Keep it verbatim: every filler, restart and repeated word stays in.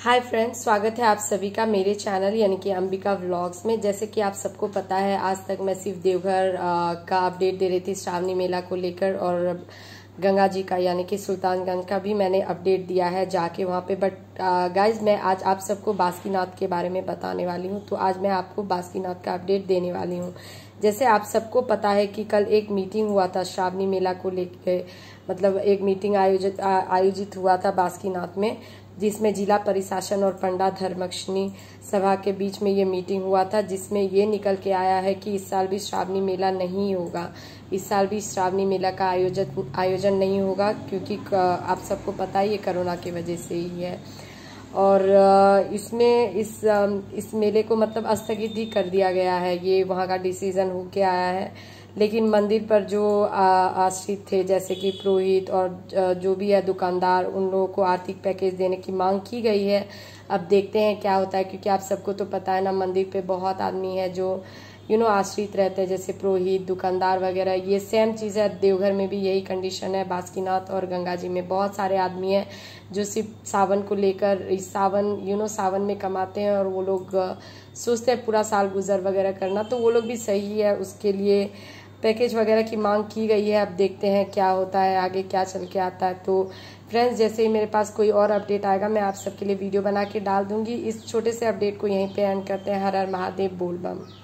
Hi friends, स्वागत है आप सभी का मेरे चैनल यानी कि अंबिका व्लॉग्स में। जैसे कि आप सबको पता है, आज तक मैं सिर्फ देवघर आ, का अपडेट दे रही थी श्रावणी मेला को लेकर, और गंगा जी का यानी कि सुल्तानगंज का भी मैंने अपडेट दिया है जाके वहाँ पे। बट गाइज, मैं आज आप सबको बासुकीनाथ के बारे में बताने वाली हूँ। तो आज मैं आपको बासुकीनाथ का अपडेट देने वाली हूँ। जैसे आप सबको पता है कि कल एक मीटिंग हुआ था श्रावणी मेला को लेकर, मतलब एक मीटिंग आयोजित आयोजित हुआ था बासुकीनाथ में, जिसमें जिला प्रशासन और पंडा धर्मक्षिणी सभा के बीच में ये मीटिंग हुआ था, जिसमें ये निकल के आया है कि इस साल भी श्रावणी मेला नहीं होगा। इस साल भी श्रावणी मेला का आयोजन आयोजन नहीं होगा, क्योंकि आप सबको पता है ये कोरोना की वजह से ही है। और इसमें इस इस मेले को मतलब स्थगित ही कर दिया गया है। ये वहाँ का डिसीजन होके आया है। लेकिन मंदिर पर जो आश्रित थे, जैसे कि पुरोहित और जो भी है दुकानदार, उन लोगों को आर्थिक पैकेज देने की मांग की गई है। अब देखते हैं क्या होता है, क्योंकि आप सबको तो पता है ना, मंदिर पे बहुत आदमी है जो यू नो आश्रित रहते हैं, जैसे पुरोहित, दुकानदार वगैरह। ये सेम चीज़ है, देवघर में भी यही कंडीशन है। बासुकीनाथ और गंगा जी में बहुत सारे आदमी हैं जो सिर्फ सावन को लेकर, इस सावन यू नो सावन में कमाते हैं, और वो लोग सोचते हैं पूरा साल गुजर वगैरह करना। तो वो लोग भी सही है, उसके लिए पैकेज वगैरह की मांग की गई है। अब देखते हैं क्या होता है, आगे क्या चल के आता है। तो फ्रेंड्स, जैसे ही मेरे पास कोई और अपडेट आएगा, मैं आप सबके लिए वीडियो बना के डाल दूंगी। इस छोटे से अपडेट को यहीं पे एंड करते हैं। हर हर महादेव, बोल बम।